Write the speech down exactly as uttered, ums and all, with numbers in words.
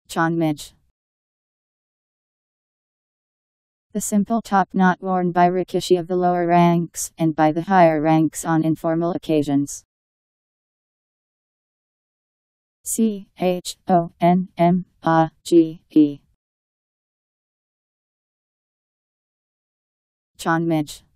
Chonmage. The simple top knot worn by rikishi of the lower ranks and by the higher ranks on informal occasions. C H O N M A G E. Chonmage.